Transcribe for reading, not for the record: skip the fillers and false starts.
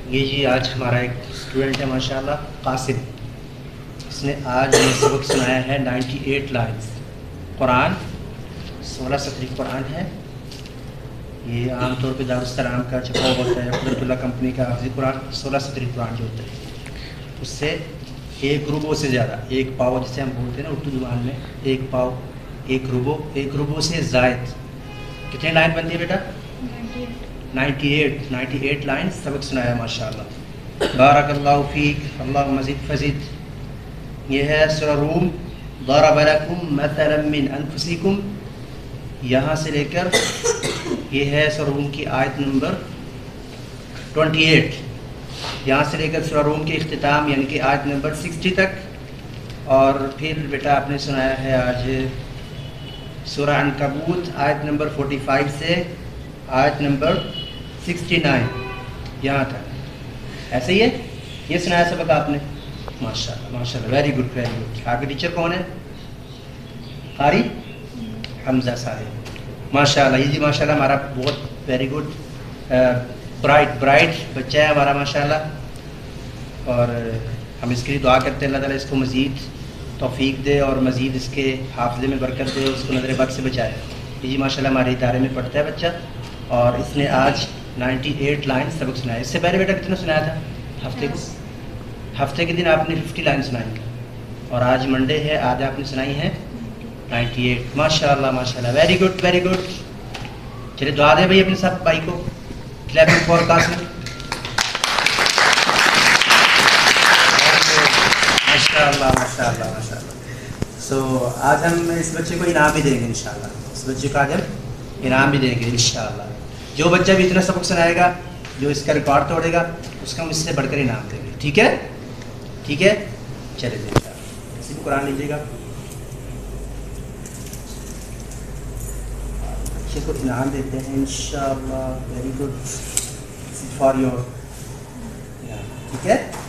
یہ جی آج ہمارا ایک اسٹوڈنٹ ہے ماشاءاللہ قاسم، اس نے آج ہمیں سبق سنایا ہے 98 لائنز قرآن، 16 سطری قرآن ہے۔ یہ عام طور پہ دارالسلام کا چھپا ہوا ہوتا ہے، قدرت اللہ کمپنی کا حافظ قرآن 16 سطری قرآن جو ہوتا ہے اس سے ایک ربع سے زیادہ، ایک پاؤ جسے ہم بولتے ہیں نا اردو زبان میں، ایک پاؤ، ایک ربع سے زائد کتنے لائن بنتی ہے بیٹا؟ 98 لائن سبق سنایا ماشاءاللہ۔ بارک اللہ فیک، اللہ مزید فزید۔ یہ ہے سورہ روم، ضرب لکم مثلا من انفسکم، یہاں سے لے کر یہ ہے سورہ روم کی آیت نمبر 28، یہاں سے لے کر سورہ روم کے اختتام یعنی کہ آیت نمبر 60 تک، اور پھر بیٹا آپ نے سنایا ہے آج سورہ عنکبوت آیت نمبر 45 سے آیت نمبر 69 یہاں تک، ایسے ہی ہے یہ سنایا سبق آپ نے ماشاءاللہ ماشاءاللہ، ویری گڈ ویری گڈ۔ آپ کے ٹیچر کون ہے؟ قاری حمزہ صاحب ماشاءاللہ۔ یہ جی ماشاءاللہ ہمارا بہت ویری گڈ برائٹ بچہ ہے ہمارا ماشاءاللہ، اور ہم اس کے لیے دعا کرتے ہیں اللہ تعالیٰ اس کو مزید توفیق دے اور مزید اس کے حافظے میں برکت دے، اس کو نظر بد سے بچائے۔ یہ جی ماشاءاللہ ہمارے ادارے میں پڑھتا ہے بچہ، اور اس نے آج 98 لائن سبق سنایا۔ اس سے پہلے بیٹا کتنا سنایا تھا؟ ہفتے کے دن آپ نے 50 لائن سنائی، اور آج منڈے ہے، آج آپ نے سنائی ہیں 98 ماشاءاللہ ماشاءاللہ، ویری گڈ ویری گڈ۔ چلے دعا دیں بھائی اپنے سب بھائی کو، کلیپنگ فار قاسم۔ ماشاءاللہ ماشاءاللہ ماشاءاللہ۔ سو آج ہم اس بچے کو انعام بھی دیں گے انشاءاللہ، اس بچے کو آج ہم انعام بھی دیں گے انشاءاللہ۔ جو بچہ بھی اتنا سبق سنائے گا، جو اس کا ریکارڈ توڑے گا، اس کا ہم اس سے بڑھ کر انعام دیں گے، ٹھیک ہے؟ ٹھیک ہے، چلے جی انشاءاللہ۔ اسی بھی قرآن لیجیے گا، بچے کو انعام دیتے ہیں انشاءاللہ، ویری گڈ فار یور، ٹھیک ہے؟